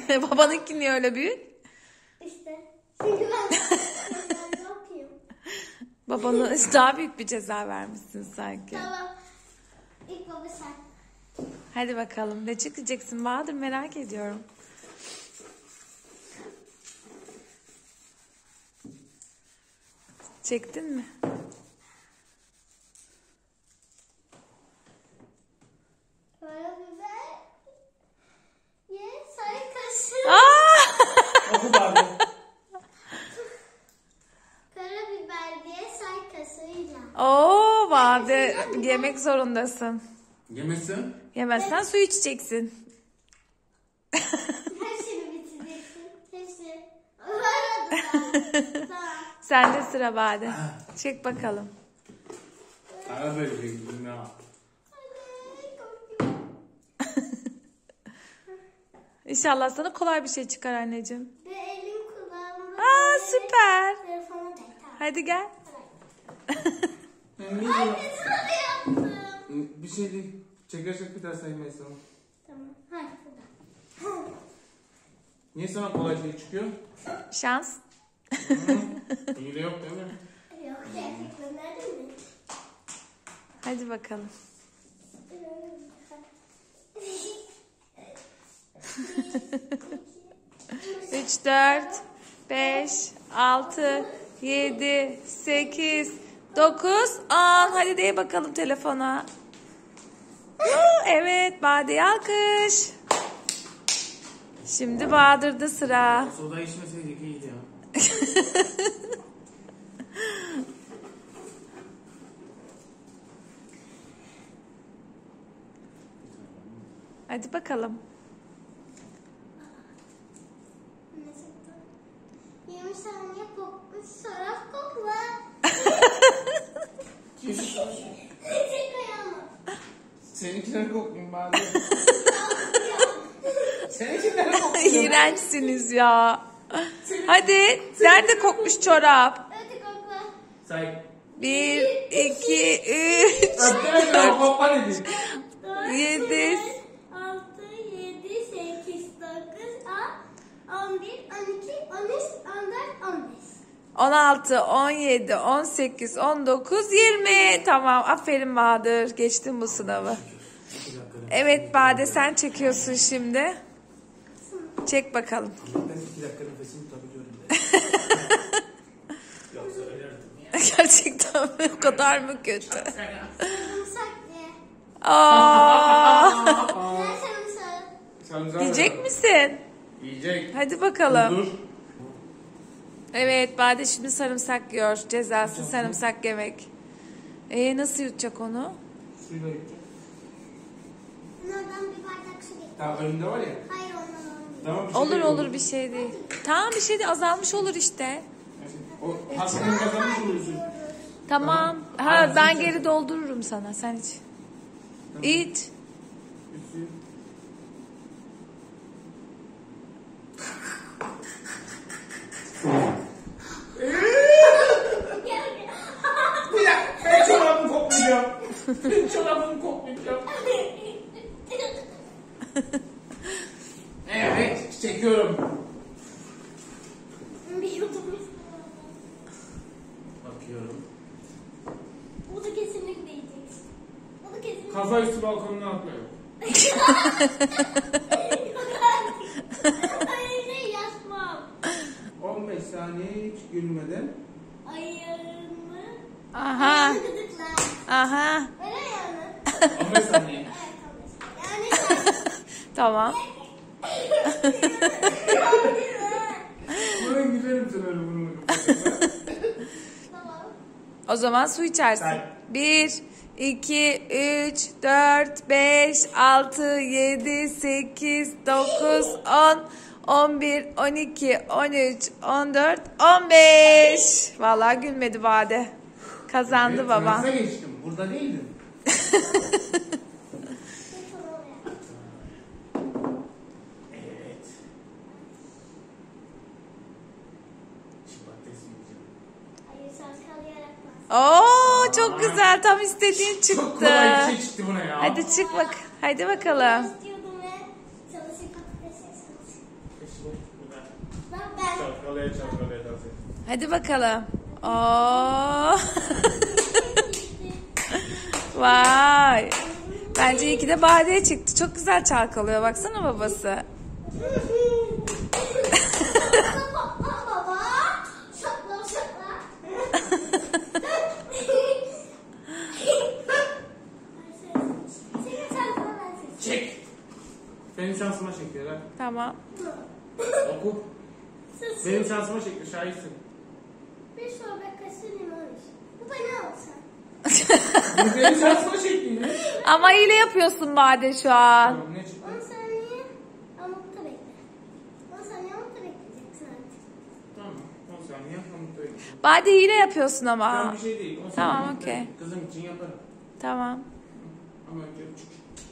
Babanınki niye öyle büyük? İşte. Çünkü ben ne yapayım? Babana daha büyük bir ceza vermişsin sanki. Tamam. İlk baba sen. Hadi bakalım. Ne çekeceksin Bahadır, merak ediyorum. Çektin mi? Karabiber. Ye sarı kaşık. Oku bari. Karabiber diye say kaşığıyla. Oo Bahadır, yemek zorundasın. Yemesin. Yemezsen su içeceksin. Hepsini bitireceksin. Hepsi. Tamam. Sende sıra Bahadır. Çek bakalım. Sana da yiyecektim ya. İnşallah sana kolay bir şey çıkar anneciğim. Ve elim kulağımda. Aa süper. Telefonu da. Tamam. Hadi gel. Ne Ay diyor? ne sana yaptım. Bir şey değil. Çekersek bir daha saymayız sonra. Tamam. Hadi burada. Niye sana kolay şey çıkıyor? Şans. Hile yok değil mi? Yok gerçekten nerede mi? Hadi bakalım. 3, 4, 5, 6, 7, 8, 9, 10. Hadi de bakalım telefona. Evet, Bahadır alkış. Şimdi Bahadır'da sıra. Soda içmeseydik iyiydi ya. Hadi bakalım. 20 saniye kokmuş sonra kokla. Çek ayağımı. Seninkileri koklayayım bari. Seninkileri koklayayım. İğrençsiniz ya. Hadi. Nerede kokmuş çorap? Hadi kokla. Say. 1, 2, 3, Öptürün ya kokla dedi. 7, 6, 7, 8, 9, 10, 11, 12, 13, 14, 15. 16, 17, 18, 19, 20. Tamam, aferin Bahadır. Geçtin bu sınavı. Evet Bade, sen çekiyorsun şimdi. Çek bakalım. Ben 2 dakika nefesimi tutabiliyorum. Yoksa ölerdim ya. Gerçekten mi? O kadar mı kötü? Sarımsak ye. Aa, Ver sarımsağı. Sarımsağı yiyecek ver. misin? Yiyecek. Hadi bakalım. Dur. Evet, Bade şimdi sarımsak yiyor. Cezası sarımsak yemek. Nasıl yutacak onu? Suyla yiyecek. Bunlardan bir bardak su getir. Tamam önünde var ya. Hayır ondan olmuyor. Tamam bir şey Olur değil, olur, bir şey değil. Tamam, bir şey değil, azalmış olur işte. O hakkını kazanmış oluyorsun. Tamam. Tamam. Ha, Hadi ben sen geri çek. doldururum sana. Sen iç. İç. Üstü. Bir dakika. Ben çorabımı koklayacağım. Ben çorabımı koklayacağım. Evet. Çekiyorum. Bir yudum. Bakıyorum. Bu da kesinlikle yiyeceksin. Bu da kesinlikle. Kafa üstü balkonuna atlıyorum. Öyle şey yapmam. 15 saniye hiç gülmeden. Ayağını. Aha. Gıdıkla. Aha. Ver ayağını. 15 saniye. Evet, tamam. Yani Tamam. Buna gülerim sen öyle bunu. tamam. O zaman su içersin. Say. 1, 2, 3, 4, 5, 6, 7, 8, 9, 10, 11, 12, 13, 14, 15. Vallahi gülmedi Bade. Kazandı baba. Nasıl geçtim? Burada değildim. Evet. Şimdi patates yiyeceğim. Hayır sarkalı yaratmaz. Oo, çok güzel. Tam istediğin Çok çıktı. kolay bir şey çıktı buna ya. Hadi çık bak. Hadi bakalım. İstiyordum ve çalışıp patates yapsın. Çalkalaya çalkalaya dans et. Hadi bakalım. Oo. Vay. Bence iyi ki de Bade'ye çıktı. Çok güzel çalkalıyor. Baksana babası. Baba. Şakla şakla. Senin çarpma ben seçeyim. Çek. Benim şansıma çekiyor ha. Tamam. Oku. Sus. Benim şansıma çekiyor. Şahitsin. Bir sorbet kaşığı limon iç. Bu bana olsun. Benim şansıma çektin ya. Ama hile yapıyorsun Bade şu an. Tamam, ne çıktı? 10 saniye amutta bekle. 10 saniye amutta bekleyeceksin artık. Tamam. 10 saniye pamukta öyle. Bade hile yapıyorsun ama. Tamam bir şey değil. 10 Tamam, saniye. okey. Kızım için yaparım. Tamam. Ama önce çık.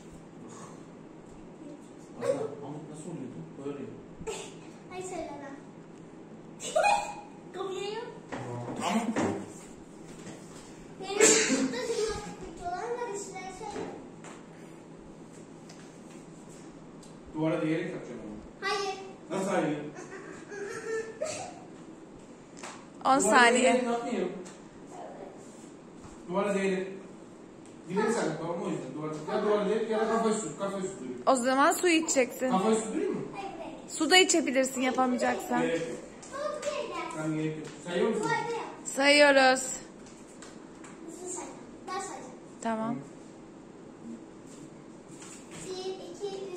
Allah, pamuk nasıl oluyordu? Böyle. Ay söyle lan. Kapıya yok. Ama Benim burada şimdi olan var işler söyle. duvara değerek yapacağım onu. Hayır. Nasıl hayır? 10 saniye. Ne yapayım? Duvara değerek. Dilerim sen tamam o yüzden. Duvara değerek ya da kafayı sür. Kafayı sürdüreyim. O zaman su içeceksin. Kafayı sürdüreyim mi? Hayır buraya. Su da içebilirsin yapamayacaksan. Gerek yok. Baba buraya gel. Ben gerek yok. Sayıyor musun? Duvarda yap. Sayıyoruz. Hızlı say. Ben sayacağım. Tamam. 1, 2, 3, 4,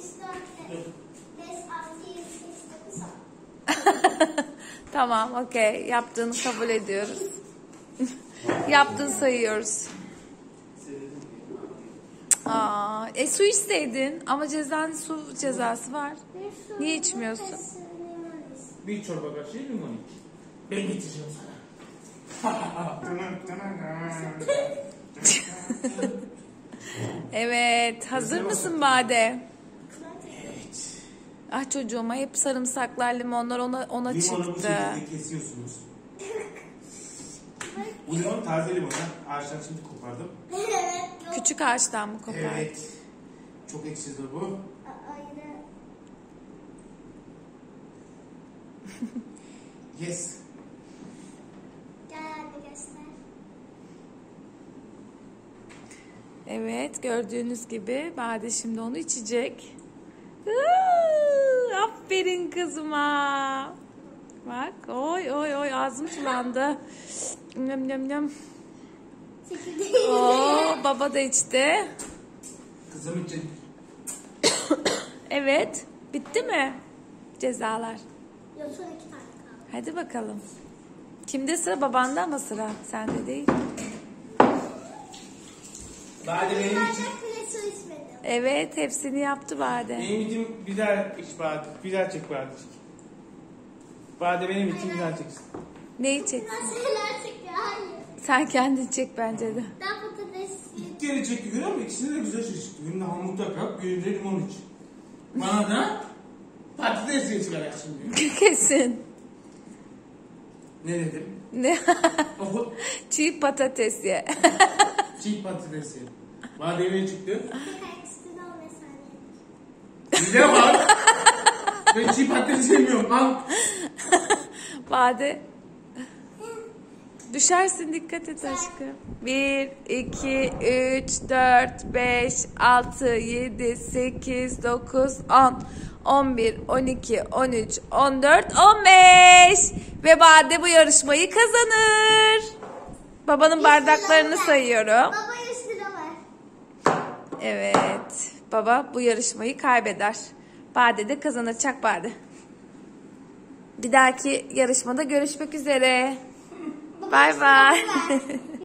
5, 6, 7, 8, 9, 10. Tamam, okey. Yaptığını kabul ediyoruz. Yaptığını sayıyoruz. Aa, su içseydin ama su cezası var. Niye içmiyorsun? Bir çorba kaşığı limon iç. Ben getireceğim sana. Evet, hazır mısın Bade? Evet. Ah çocuğuma hep sarımsaklar, limonlar ona Limonu bu çıktı. şekilde kesiyorsunuz. Bu limon taze limon ha. Ağaçtan şimdi kopardım. Küçük ağaçtan mı kopar? Evet. Çok ekşidir bu. Ayrı. Yes. Gel anne göster. Evet, gördüğünüz gibi Bade şimdi onu içecek. Aferin kızıma. Bak, oy oy oy ağzım sulandı. Nyam nyam nyam. Çekirdeği. Oo, baba da içti. Kızım için. Evet, bitti mi cezalar? Yok son 2 tane kaldı. Hadi bakalım. Kimde sıra? Babanda mı sıra? Sende değil. Bade benim için. Bardak bile su içmedim. Evet, hepsini yaptı Bade. Benim için bir daha iç Bade. Bir daha çek Bade. Bade benim için bir daha çeksin. Ne içeceksin? Masayla çıkıyor. Hayır. Sen kendin çek bence de. Ben patates İlk kere çekti görüyor musun? İkisini de güzel çeşitli. Birinde hamurda yap, birinde limon iç. Bana da patates ye çıkarak şimdi. Kesin. Ne dedim? Ne? Oku. Çiğ patates ye. Çiğ patates ye. Bade yemeğe çıktı. tek ayak üstüne 15 saniye. Bize bak. Ben çiğ patates yemiyorum. Al. Bade. Düşersin, dikkat et aşkım. 1, 2, 3, 4, 5, 6, 7, 8, 9, 10, 11, 12, 13, 14, 15. Ve Bade bu yarışmayı kazanır. Babanın bardaklarını sayıyorum. Baba 100 lira var. Evet. Baba bu yarışmayı kaybeder. Bade de kazanacak Bade. Bir dahaki yarışmada görüşmek üzere. Bye bye.